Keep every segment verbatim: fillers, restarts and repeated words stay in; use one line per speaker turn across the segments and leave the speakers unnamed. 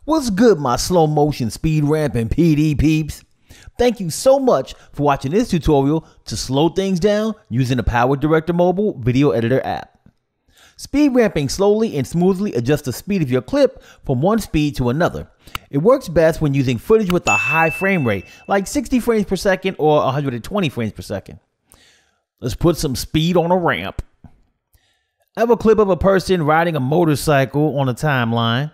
What's good, my slow motion speed ramping P D peeps? Thank you so much for watching this tutorial to slow things down using the PowerDirector Mobile Video Editor app. Speed ramping slowly and smoothly adjusts the speed of your clip from one speed to another. It works best when using footage with a high frame rate, like sixty frames per second or one hundred twenty frames per second. Let's put some speed on a ramp. I have a clip of a person riding a motorcycle on a timeline.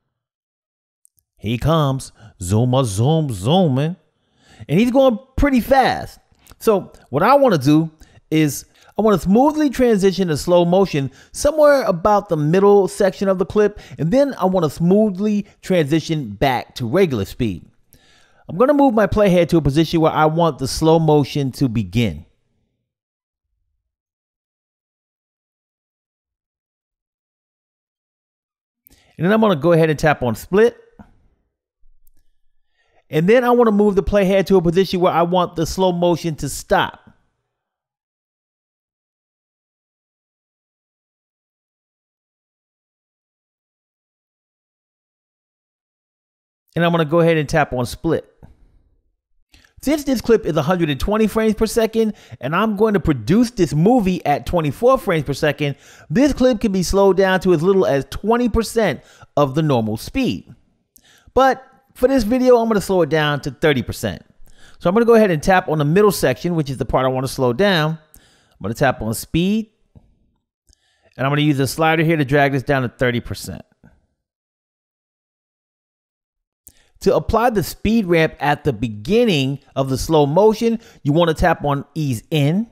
He comes, zoom, zoom, zooming, and he's going pretty fast. So what I want to do is I want to smoothly transition to slow motion somewhere about the middle section of the clip, and then I want to smoothly transition back to regular speed. I'm going to move my playhead to a position where I want the slow motion to begin. And then I'm going to go ahead and tap on split. And then I want to move the playhead to a position where I want the slow motion to stop. And I'm going to go ahead and tap on split. Since this clip is one hundred twenty frames per second and I'm going to produce this movie at twenty-four frames per second, this clip can be slowed down to as little as twenty percent of the normal speed. But for this video, I'm going to slow it down to thirty percent. So I'm going to go ahead and tap on the middle section, which is the part I want to slow down. I'm going to tap on speed. And I'm going to use the slider here to drag this down to thirty percent. To apply the speed ramp at the beginning of the slow motion, you want to tap on ease in.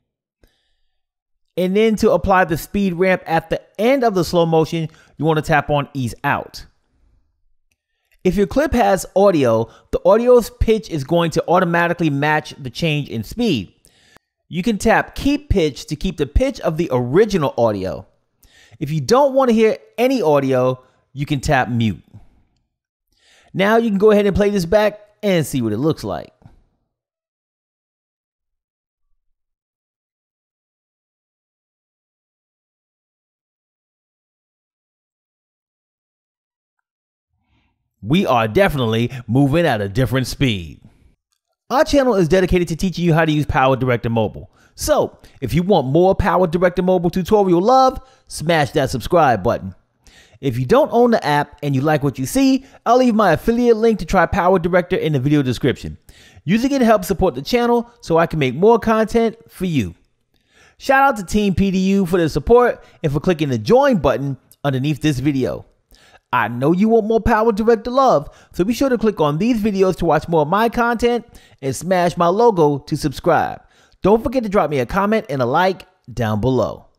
And then to apply the speed ramp at the end of the slow motion, you want to tap on ease out. If your clip has audio, the audio's pitch is going to automatically match the change in speed. You can tap keep pitch to keep the pitch of the original audio. If you don't want to hear any audio, you can tap mute. Now you can go ahead and play this back and see what it looks like. We are definitely moving at a different speed. Our channel is dedicated to teaching you how to use PowerDirector Mobile. So if you want more PowerDirector Mobile tutorial love, smash that subscribe button. If you don't own the app and you like what you see, I'll leave my affiliate link to try PowerDirector in the video description. Using it helps support the channel so I can make more content for you. Shout out to Team P D U for their support and for clicking the join button underneath this video. I know you want more PowerDirector love, so be sure to click on these videos to watch more of my content and smash my logo to subscribe. Don't forget to drop me a comment and a like down below.